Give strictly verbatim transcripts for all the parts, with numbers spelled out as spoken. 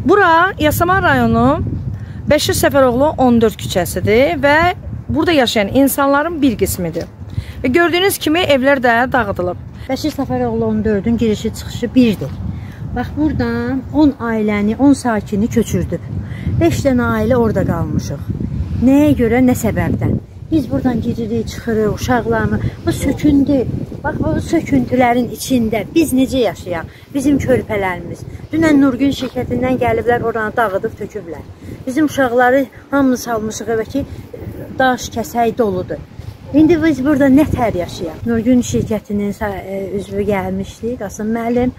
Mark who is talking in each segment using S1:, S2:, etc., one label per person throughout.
S1: Bura Yasamal rayonu Bəşir Səfəroğlu on dörd küçəsidir və burada yaşayan insanların bir qismidir. Və gördüyünüz kimi evlər də dağıdılıb.
S2: Bəşir Səfəroğlu on dördün girişi çıxışı birdir. Bax, buradan on ailəni, on sakini köçürdüb. beş dənə ailə orada qalmışıq. Nəyə görə, nə səbəbdən? Biz buradan giririk, çıxırıq, uşaqlarımı. Bu söküntü, bax, bu söküntülərin içində biz necə yaşayaq? Bizim körpələrimiz. Dünən Nurgün şirkətindən gəliblər, oranı dağıdıb, töküblər. Bizim uşaqları hamını salmışıq evə ki, daş, kəsək doludur. İndi biz burada nə tər yaşayaq? Nurgün şirkətinin üzvü gəlmişdi, Qasım müəllim.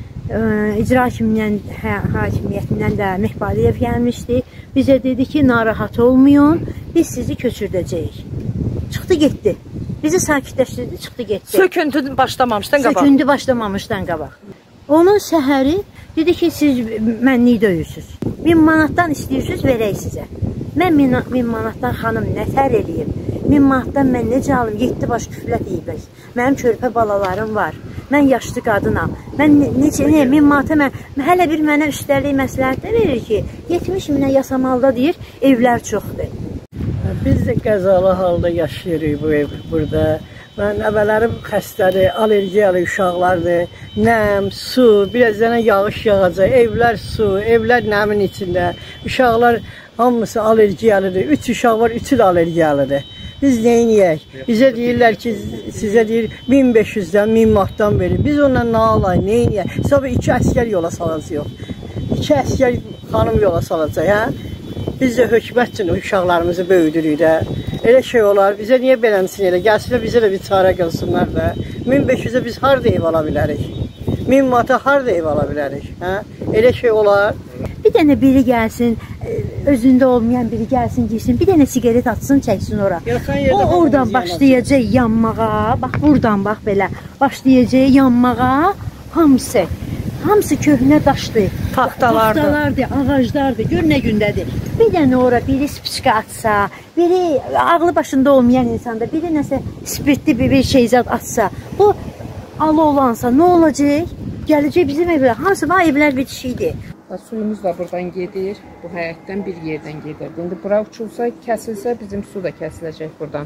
S2: İcra hakimiyyətindən də Mehbaliyev gəlmişdi. Bizə dedi ki, narahat olmayın, biz sizi köçürdəcəyik. Çıxdı, getdi. Bizi sakitləşdirdi, çıxdı, getdi.
S1: Söküntü başlamamışdan qabaq.
S2: Söküntü başlamamışdan qabaq. Onun səhəri dedi ki, siz mənlik döyürsünüz. Min manatdan istəyirsiniz, verək sizə. Mən min manatdan xanım nətər eləyim? Min manatdan mən necə alım? Yeddi baş küflət yiyibək. Mənim körpə balalarım var. Mən yaşlı qadınam. Mən necə, ne, min manata mən, hələ bir mənə üstəlik məsləhətdə verir ki, yetmiş minə Yasamalda deyir, evlər çoxdur.
S3: Biz də qəzalı halda yaşayırıq bu ev burada. Mən əvvələrim xəstədir, allergiyalı uşaqlardır. Nəm, su, birazdan yağış yağacaq, evlər su, evlər nəmin içində. Uşaqlar hamısı allergiyalıdır. Üç uşaq var, üçü də allergiyalıdır. Biz neyniyək? Bizə deyirlər ki, sizə deyir min beş yüzdən, min manatdan verin. Biz ondan nə alay, neyniyək? Sabah iki əskər yola salacaq. İki əskər xanım yola salacaq, hə? Biz də hökumət üçün uşaqlarımızı böyüdürük də. Elə şey olar, bizə niyə beləmsin elə? Gəlsinlər bizə də bir çarə qılsınlar da. min beş yüzə biz harada ev ala bilərik? min manata harada ev ala bilərik? Hə? Elə şey olar.
S2: Bir dənə biri gəlsin, özündə olmayan biri gəlsin, girsin, bir dənə sigaret atsın, çəksin ora. O oradan başlayacaq yanmağa, bax buradan bax belə, başlayacaq yanmağa, hamısı, hamısı köhnə daşdır,
S1: taxtalardır,
S2: taxtalardır, ağaclardır, gör nə gündədir. Bir dənə ora biri spiçka atsa, biri ağlı başında olmayan insanda, biri nəsə spirtli bir şey zad atsa, bu alı olansa nə olacaq? Gələcək bizim evlər, hamısı var evlər bitişikdir.
S4: Suyumuz da buradan gedir, bu həyətdən bir yerdən gedir. İndi bura uçulsa, kəsilsə, bizim su da kəsiləcək buradan.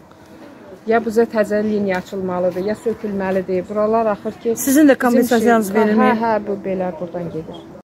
S4: Ya bizə təzə liniya açılmalıdır, ya sökülməlidir. Buralar axır ki...
S1: Sizin də kompensasiyanız verilir.
S4: Hə, hə, bu belə buradan gedir.